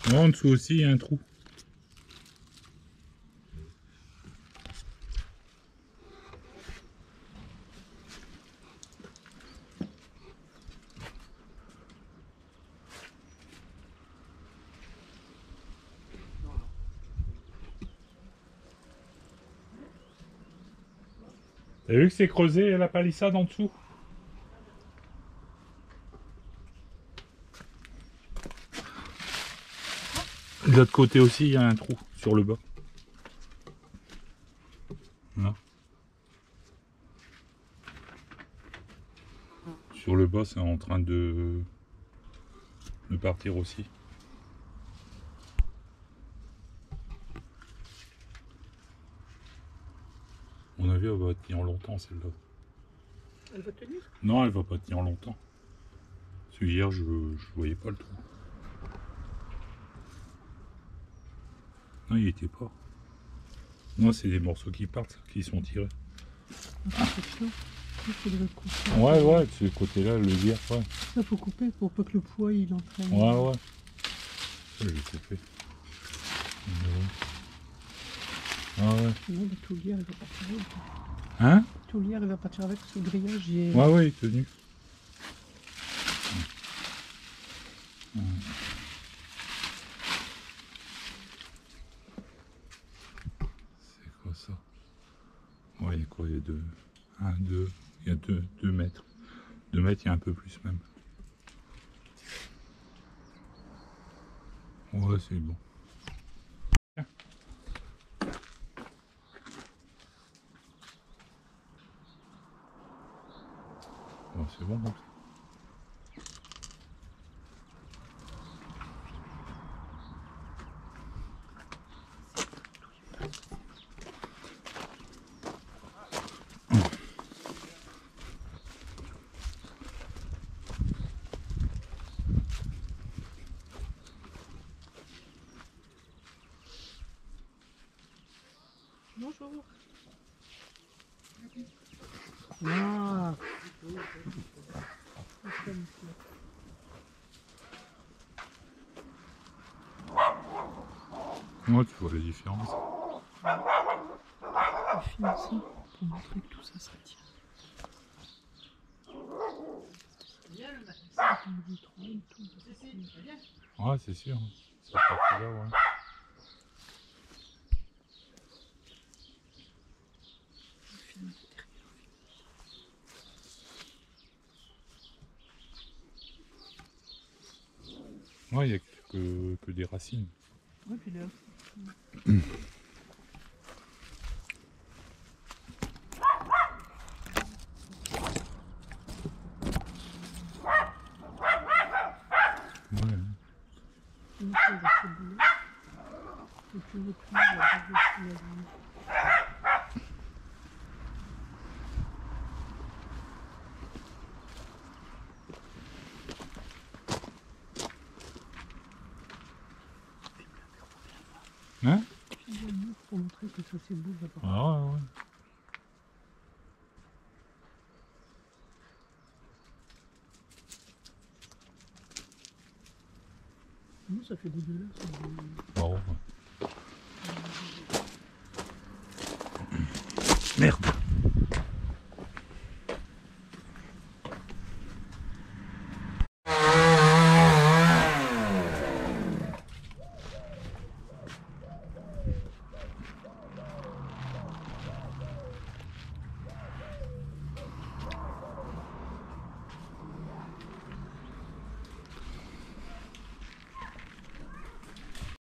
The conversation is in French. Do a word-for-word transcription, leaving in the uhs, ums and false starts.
Non, en dessous aussi, il y a un trou. T'as vu que c'est creusé la palissade en dessous? De l'autre côté aussi, il y a un trou sur le bas. Là. Sur le bas, c'est en train de, de partir aussi. À mon avis, elle va tenir longtemps celle-là. Elle va tenir? Non, elle va pas tenir longtemps. Parce que hier, je ne voyais pas le trou. Non, il était pas. Non, c'est des morceaux qui partent, qui sont tirés. Ah, c'est chiant. Il faudrait couper. Ouais, ouais, de ce côté-là, le vire, ouais. Ça, faut couper pour pas que le poids il entraîne. Ouais, ouais. Ça, j'ai coupé. Ah ouais. Sinon, le taulière, il va partir avec. Hein? Le taulière, il va partir avec ce grillage. Et... Ouais, ouais, il est tenu. Hum. C'est quoi ça? Ouais, il y a quoi? Il y a deux. Un, deux. Il y a deux, deux mètres. Deux mètres, il y a un peu plus même. Ouais, c'est bon. Bon, c'est bon comme ça. Bonjour. Ah. Ouais, tu vois la différence. Je filme ça pour montrer que tout ça, ça tient. Ouais, c'est sûr. Ça part là, ouais. Ouais, il n'y a que, que des racines. Ouais, puis là. Ouais. Et puis le plus, il va pas de Hein? pour montrer que ça c'est beau d'abord. Ah ouais, ouais. Nous ça fait dégueulasse. Oh, ouais. Merde.